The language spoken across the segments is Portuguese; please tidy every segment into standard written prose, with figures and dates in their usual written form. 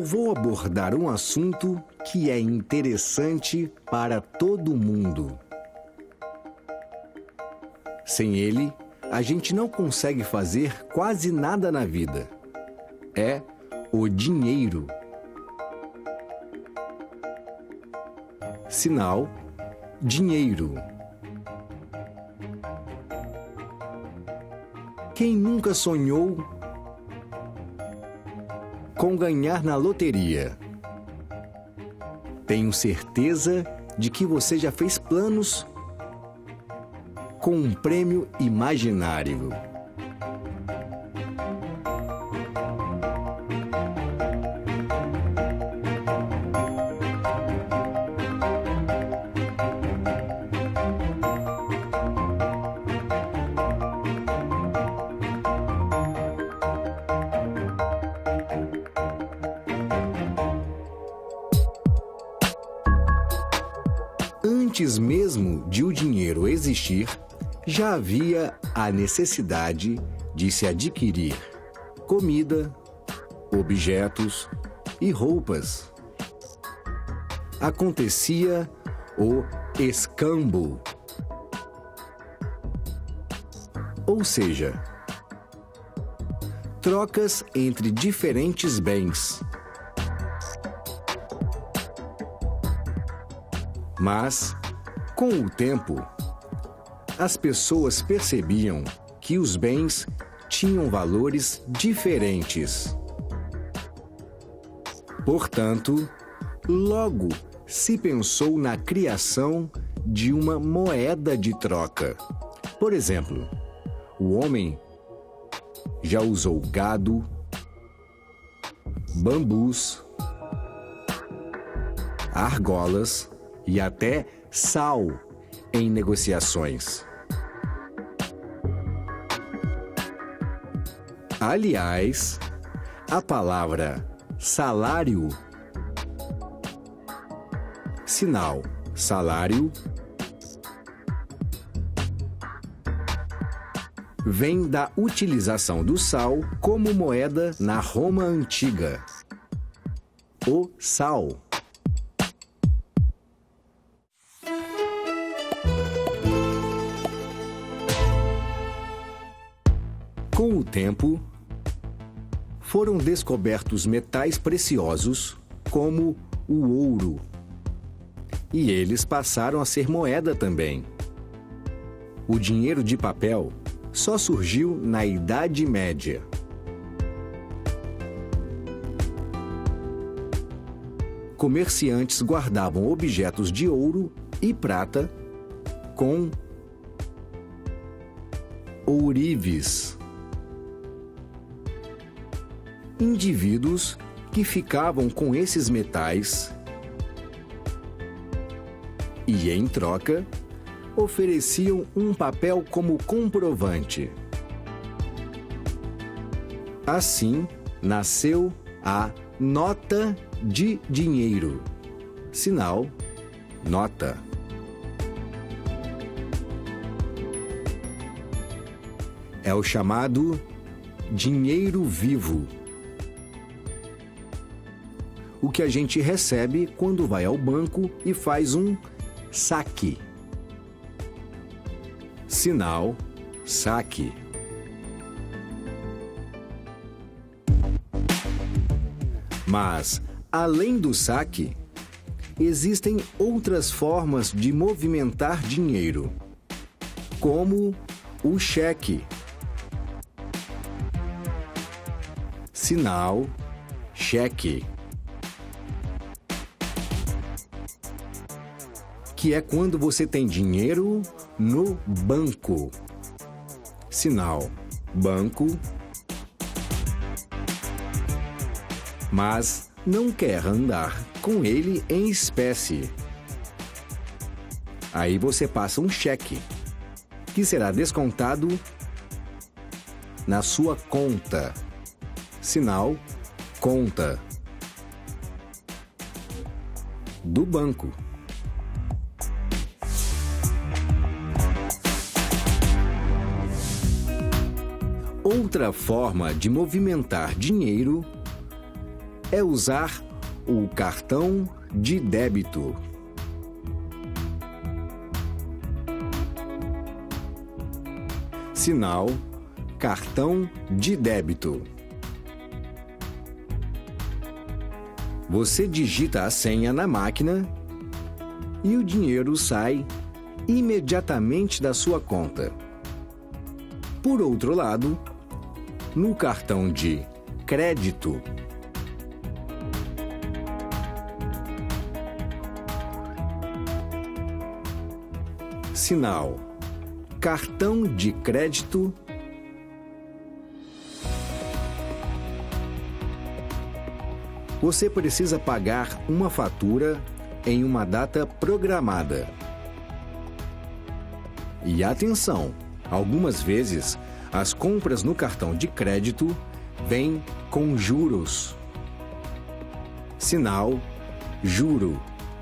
eu vou abordar um assunto que é interessante para todo mundo. Sem ele, a gente não consegue fazer quase nada na vida. É o dinheiro. Sinal: dinheiro. Quem nunca sonhou com ganhar na loteria? Tenho certeza de que você já fez planos com um prêmio imaginário. Antes mesmo de o dinheiro existir, já havia a necessidade de se adquirir comida, objetos e roupas. Acontecia o escambo, ou seja, trocas entre diferentes bens. Mas, com o tempo, as pessoas percebiam que os bens tinham valores diferentes. Portanto, logo se pensou na criação de uma moeda de troca. Por exemplo, o homem já usou gado, bambus, argolas e até sal em negociações. Aliás, a palavra salário, sinal salário, vem da utilização do sal como moeda na Roma antiga. O sal. Com o tempo, foram descobertos metais preciosos, como o ouro. E eles passaram a ser moeda também. O dinheiro de papel só surgiu na Idade Média. Comerciantes guardavam objetos de ouro e prata com ourives. Indivíduos que ficavam com esses metais e, em troca, ofereciam um papel como comprovante. Assim, nasceu a nota de dinheiro, sinal nota. É o chamado dinheiro vivo. O que a gente recebe quando vai ao banco e faz um saque. Sinal saque. Mas, além do saque, existem outras formas de movimentar dinheiro, como o cheque. Sinal cheque. Que é quando você tem dinheiro no banco. Sinal banco. Mas não quer andar com ele em espécie. Aí você passa um cheque, que será descontado na sua conta. Sinal conta do banco. Outra forma de movimentar dinheiro é usar o cartão de débito. Sinal: cartão de débito. Você digita a senha na máquina e o dinheiro sai imediatamente da sua conta. Por outro lado, no cartão de crédito, sinal: cartão de crédito. Você precisa pagar uma fatura em uma data programada. E atenção, algumas vezes as compras no cartão de crédito vêm com juros. Sinal: juro.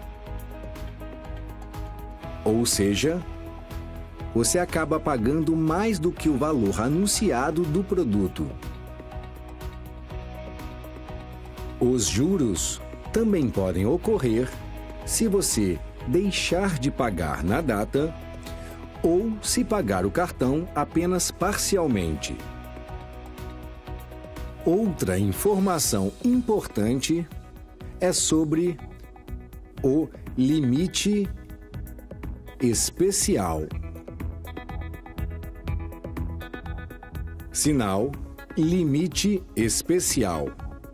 Ou seja, você acaba pagando mais do que o valor anunciado do produto. Os juros também podem ocorrer se você deixar de pagar na data ou se pagar o cartão apenas parcialmente. Outra informação importante é sobre o limite especial. Sinal: limite especial.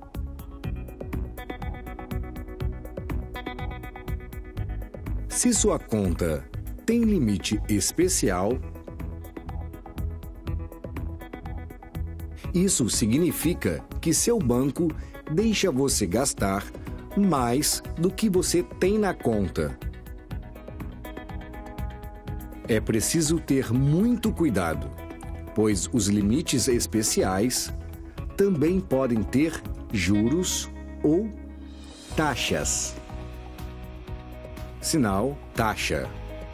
Se sua conta tem limite especial, isso significa que seu banco deixa você gastar mais do que você tem na conta. É preciso ter muito cuidado, pois os limites especiais também podem ter juros ou taxas. Sinal: taxa.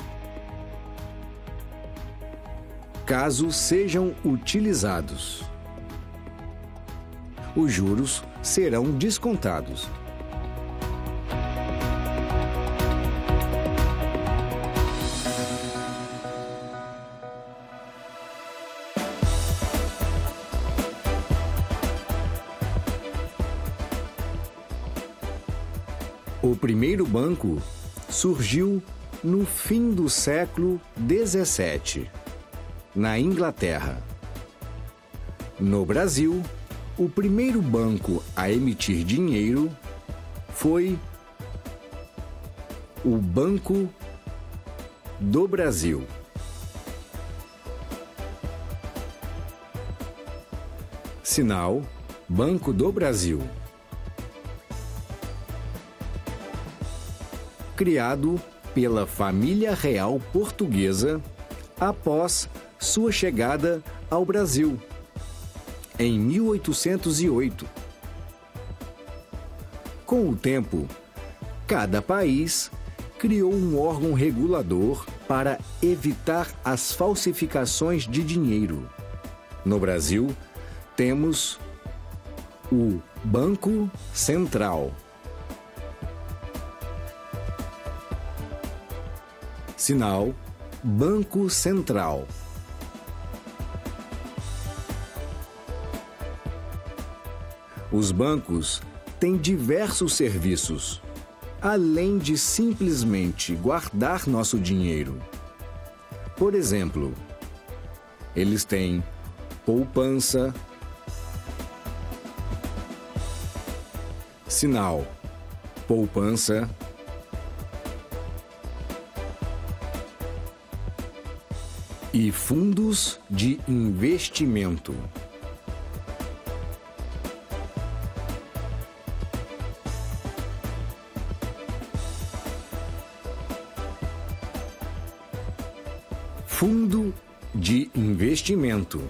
Caso sejam utilizados, os juros serão descontados. O primeiro banco surgiu no fim do século XVII, na Inglaterra. No Brasil, o primeiro banco a emitir dinheiro foi o Banco do Brasil. Sinal: Banco do Brasil. Criado pela família real portuguesa após sua chegada ao Brasil, em 1808. Com o tempo, cada país criou um órgão regulador para evitar as falsificações de dinheiro. No Brasil, temos o Banco Central. Sinal: Banco Central. Os bancos têm diversos serviços, além de simplesmente guardar nosso dinheiro. Por exemplo, eles têm poupança, sinal: poupança, e fundos de investimento. Fundo de investimento.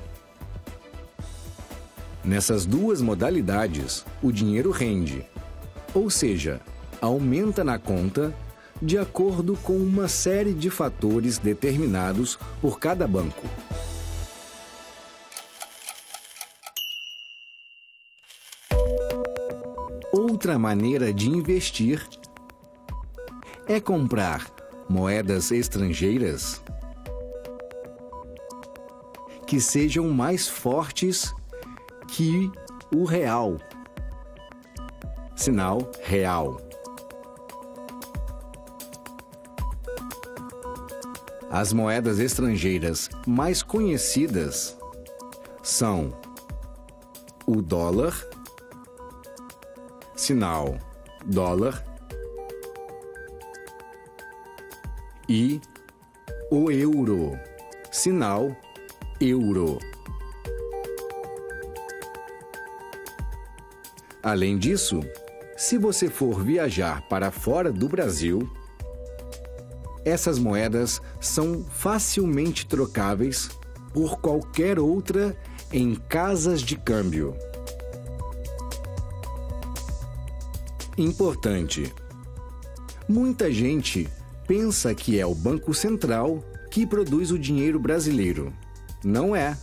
Nessas duas modalidades, o dinheiro rende, ou seja, aumenta na conta de acordo com uma série de fatores determinados por cada banco. outra maneira de investir é comprar moedas estrangeiras que sejam mais fortes que o real. Sinal real. As moedas estrangeiras mais conhecidas são o dólar, sinal dólar, e o euro, sinal euro. Além disso, se você for viajar para fora do Brasil, essas moedas são facilmente trocáveis por qualquer outra em casas de câmbio. Importante: muita gente pensa que é o Banco Central que produz o dinheiro brasileiro. Não é.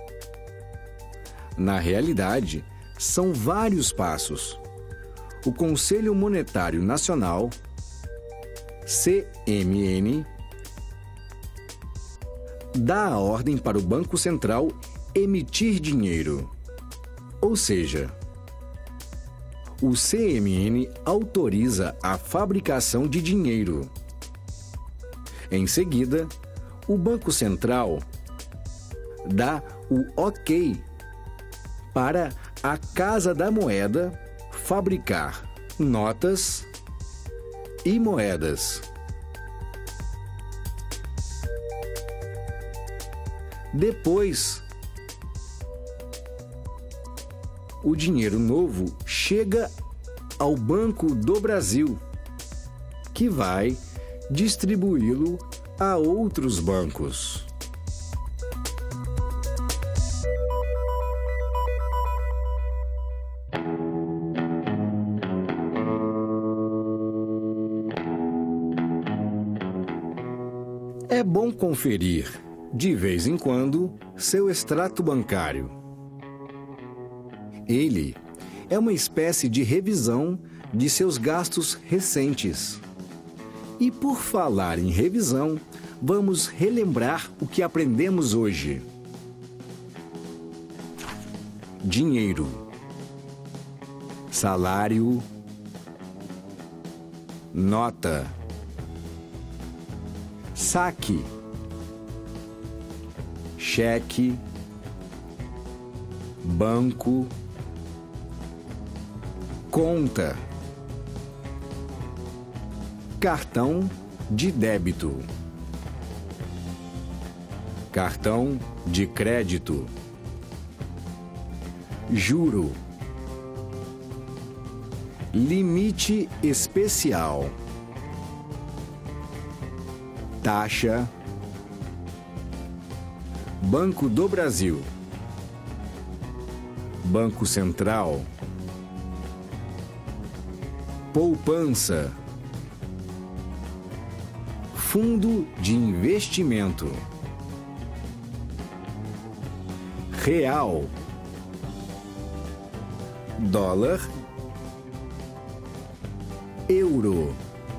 Na realidade, são vários passos. O Conselho Monetário Nacional, CMN, dá a ordem para o Banco Central emitir dinheiro. Ou seja, o CMN autoriza a fabricação de dinheiro. Em seguida, o Banco Central dá o OK para a Casa da Moeda fabricar notas e moedas. Depois, o dinheiro novo chega ao Banco do Brasil, que vai distribuí-lo a outros bancos. É bom conferir, de vez em quando, seu extrato bancário. Ele é uma espécie de revisão de seus gastos recentes. E por falar em revisão, vamos relembrar o que aprendemos hoje. Dinheiro, salário, nota, saque, cheque, banco, conta, cartão de débito, cartão de crédito, juro, limite especial, taxa, Banco do Brasil, Banco Central, poupança, fundo de investimento, real, dólar, euro.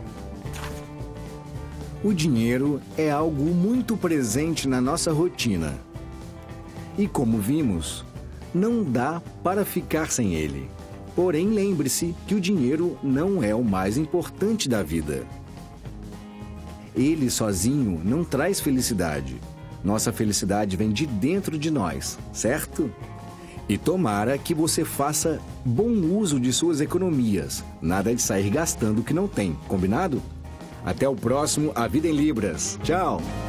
O dinheiro é algo muito presente na nossa rotina. E como vimos, não dá para ficar sem ele. Porém, lembre-se que o dinheiro não é o mais importante da vida. Ele sozinho não traz felicidade. Nossa felicidade vem de dentro de nós, certo? E tomara que você faça bom uso de suas economias. Nada de sair gastando o que não tem, combinado? Até o próximo A Vida em Libras. Tchau!